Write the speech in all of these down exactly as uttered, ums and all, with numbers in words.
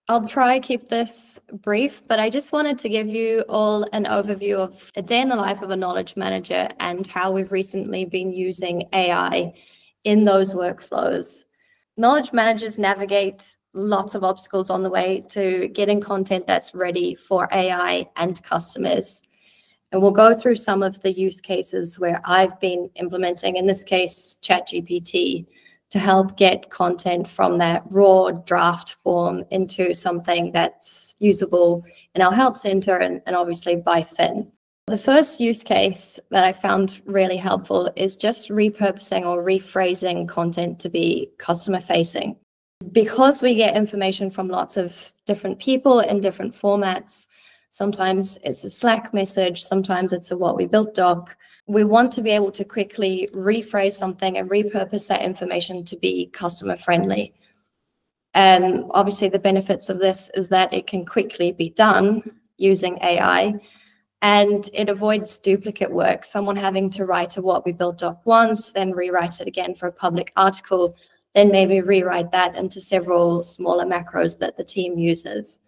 I'll try keep this brief, but I just wanted to give you all an overview of a day in the life of a knowledge manager and how we've recently been using A I in those workflows. Knowledge managers navigate lots of obstacles on the way to getting content that's ready for A I and customers. And we'll go through some of the use cases where I've been implementing, in this case, ChatGPT, to help get content from that raw draft form into something that's usable in our help center and, and obviously by Finn. The first use case that I found really helpful is just repurposing or rephrasing content to be customer facing. Because we get information from lots of different people in different formats, sometimes it's a Slack message, sometimes it's a what we built doc. We want to be able to quickly rephrase something and repurpose that information to be customer friendly. And obviously the benefits of this is that it can quickly be done using A I, and it avoids duplicate work, someone having to write a what we built doc once, then rewrite it again for a public article, then maybe rewrite that into several smaller macros that the team uses.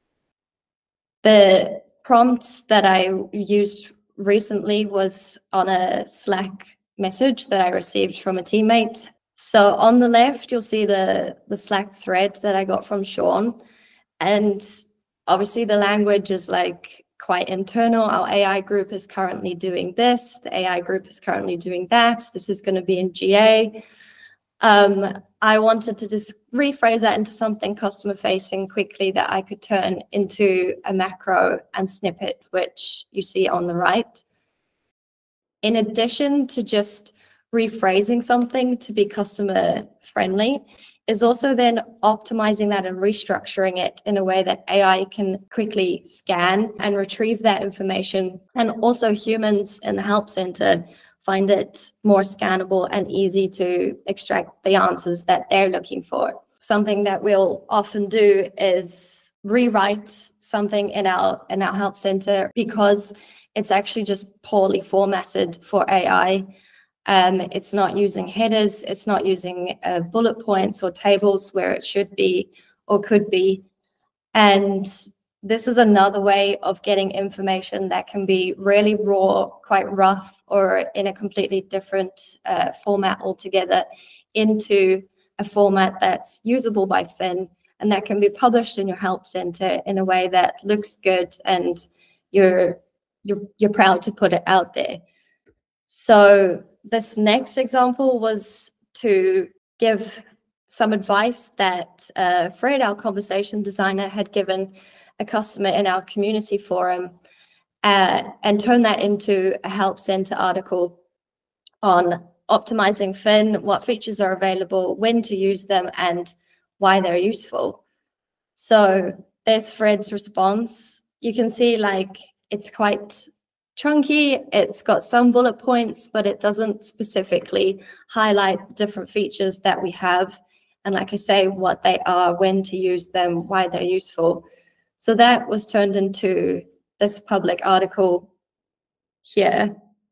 The prompt that I used recently was on a Slack message that I received from a teammate. So on the left, you'll see the, the Slack thread that I got from Sean. And obviously the language is like quite internal. Our A I group is currently doing this. The A I group is currently doing that. This is going to be in G A. Um, I wanted to just rephrase that into something customer facing quickly that I could turn into a macro and snippet, which you see on the right. In addition to just rephrasing something to be customer friendly, is also then optimizing that and restructuring it in a way that A I can quickly scan and retrieve that information. And also humans in the help center find it more scannable and easy to extract the answers that they're looking for. Something that we'll often do is rewrite something in our in our help center because it's actually just poorly formatted for A I. Um, it's not using headers, it's not using uh, bullet points or tables where it should be or could be. And this is another way of getting information that can be really raw, quite rough, or in a completely different uh, format altogether into a format that's usable by Finn and that can be published in your help center in a way that looks good and you're, you're, you're proud to put it out there. So this next example was to give some advice that uh, Fred, our conversation designer, had given a customer in our community forum uh, and turn that into a help center article on optimizing Finn, what features are available, when to use them, and why they're useful. So there's Fred's response. You can see like it's quite chunky, it's got some bullet points, but it doesn't specifically highlight different features that we have. And like I say, what they are, when to use them, why they're useful. So that was turned into this public article here.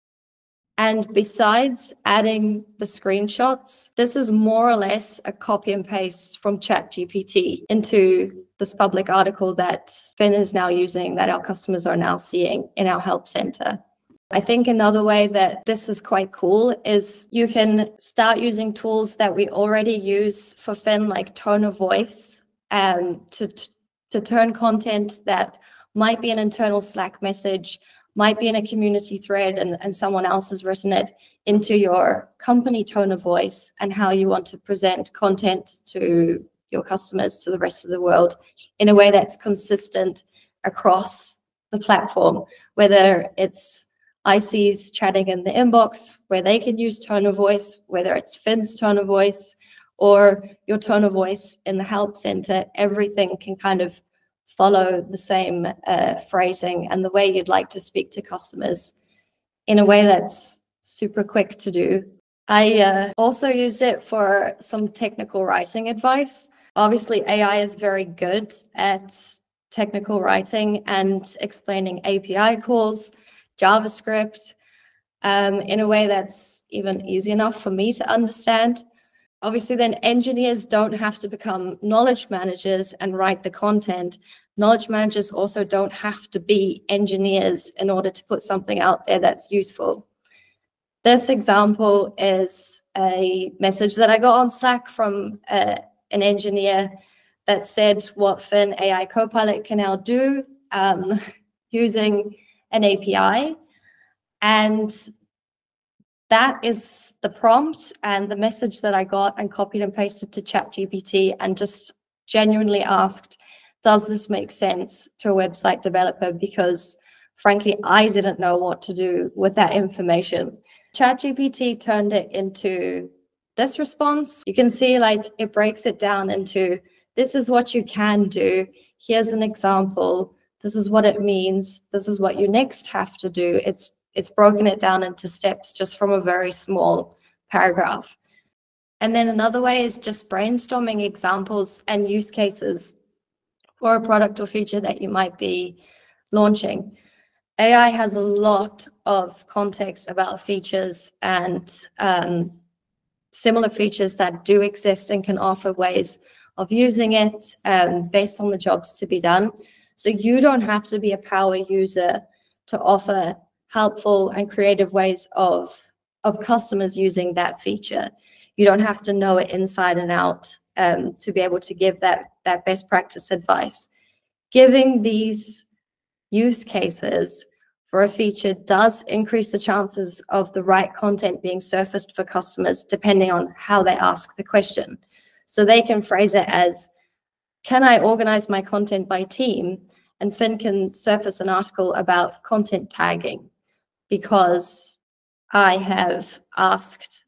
And besides adding the screenshots, this is more or less a copy and paste from ChatGPT into this public article that Finn is now using, that our customers are now seeing in our help center. I think another way that this is quite cool is you can start using tools that we already use for Finn, like tone of voice, um, to, to turn content that might be an internal Slack message, might be in a community thread and, and someone else has written it, into your company tone of voice and how you want to present content to your customers, to the rest of the world, in a way that's consistent across the platform, whether it's I Cs chatting in the inbox where they can use tone of voice, whether it's Finn's tone of voice or your tone of voice in the help center, everything can kind of follow the same uh, phrasing and the way you'd like to speak to customers in a way that's super quick to do. I uh, also used it for some technical writing advice. Obviously, A I is very good at technical writing and explaining A P I calls, JavaScript, um, in a way that's even easy enough for me to understand. Obviously, then engineers don't have to become knowledge managers and write the content. Knowledge managers also don't have to be engineers in order to put something out there that's useful. This example is a message that I got on Slack from uh, an engineer that said what Fin A I Copilot can now do um, using an A P I. And that is the prompt and the message that I got and copied and pasted to ChatGPT and just genuinely asked, does this make sense to a website developer? Because frankly, I didn't know what to do with that information. ChatGPT turned it into this response. You can see like it breaks it down into, this is what you can do. Here's an example. This is what it means. This is what you next have to do. It's It's broken it down into steps just from a very small paragraph. And then another way is just brainstorming examples and use cases for a product or feature that you might be launching. A I has a lot of context about features and um, similar features that do exist and can offer ways of using it um, based on the jobs to be done. So you don't have to be a power user to offer helpful and creative ways of, of customers using that feature. You don't have to know it inside and out um, to be able to give that, that best practice advice. Giving these use cases for a feature does increase the chances of the right content being surfaced for customers depending on how they ask the question. So they can phrase it as, can I organize my content by team? And Fin can surface an article about content tagging, because I have asked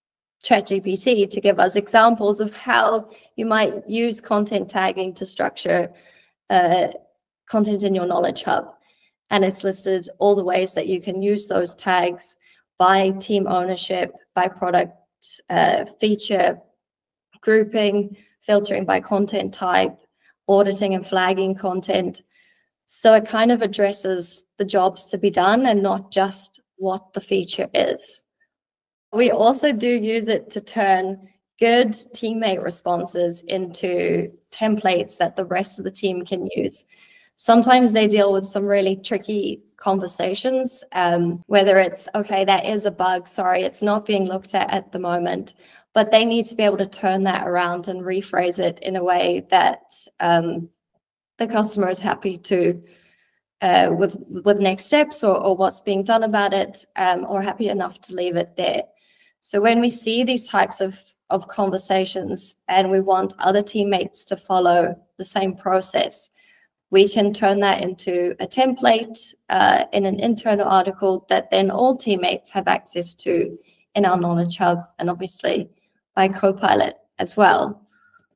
ChatGPT to give us examples of how you might use content tagging to structure uh, content in your Knowledge Hub. And it's listed all the ways that you can use those tags by team ownership, by product uh, feature, grouping, filtering by content type, auditing and flagging content. So it kind of addresses the jobs to be done and not just what the feature is. We also do use it to turn good teammate responses into templates that the rest of the team can use. Sometimes they deal with some really tricky conversations, um, whether it's, okay, that is a bug, sorry, it's not being looked at at the moment, but they need to be able to turn that around and rephrase it in a way that um, the customer is happy to, uh, with, with next steps or, or what's being done about it, um, or happy enough to leave it there. So when we see these types of, of conversations and we want other teammates to follow the same process, we can turn that into a template uh, in an internal article that then all teammates have access to in our Knowledge Hub, and obviously by Copilot as well.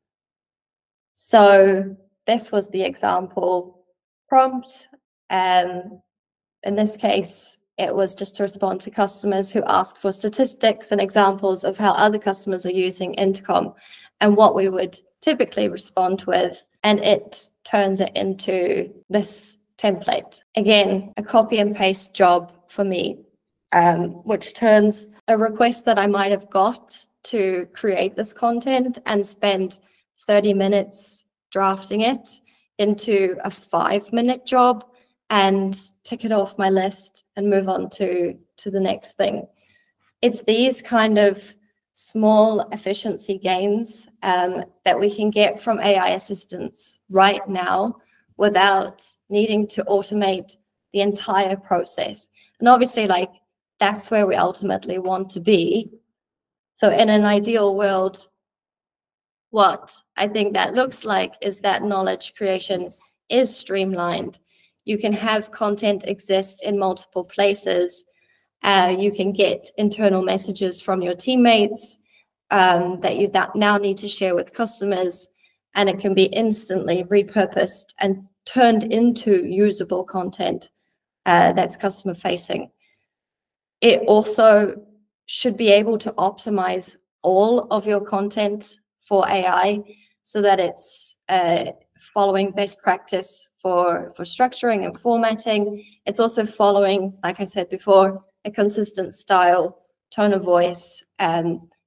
So this was the example prompt. Um, in this case, it was just to respond to customers who asked for statistics and examples of how other customers are using Intercom and what we would typically respond with. And it turns it into this template. Again, a copy and paste job for me, um, which turns a request that I might have got to create this content and spend thirty minutes drafting it into a five minute job and tick it off my list and move on to, to the next thing. It's these kind of small efficiency gains um, that we can get from A I assistants right now without needing to automate the entire process. And obviously, like, that's where we ultimately want to be. So in an ideal world, what I think that looks like is that knowledge creation is streamlined. You can have content exist in multiple places. Uh, you can get internal messages from your teammates um, that you that now need to share with customers, and it can be instantly repurposed and turned into usable content uh, that's customer facing. It also should be able to optimize all of your content for A I so that it's uh, following best practice for, for structuring and formatting. It's also following, like I said before, a consistent style, tone of voice, um,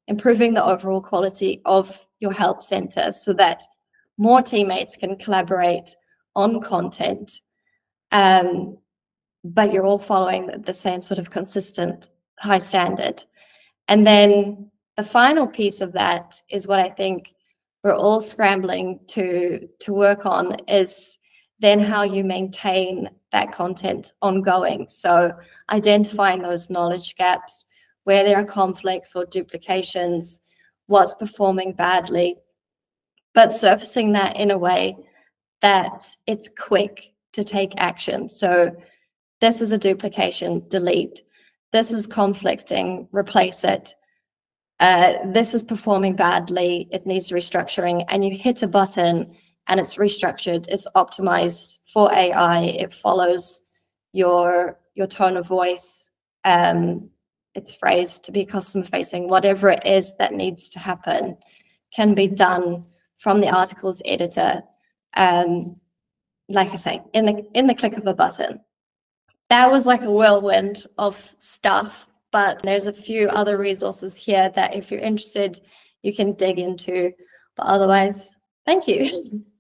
improving the overall quality of your help center so that more teammates can collaborate on content, um, but you're all following the same sort of consistent high standard. And then the final piece of that is what I think we're all scrambling to, to work on, is then how you maintain that content ongoing. So identifying those knowledge gaps, where there are conflicts or duplications, what's performing badly, but surfacing that in a way that it's quick to take action. So this is a duplication, delete. This is conflicting, replace it. Uh, this is performing badly, it needs restructuring, and you hit a button and it's restructured, it's optimized for A I, it follows your, your tone of voice, um, it's phrased to be customer facing, whatever it is that needs to happen can be done from the article's editor, um, like I say, in the, in the click of a button. That was like a whirlwind of stuff, but there's a few other resources here that if you're interested, you can dig into. But otherwise, thank you.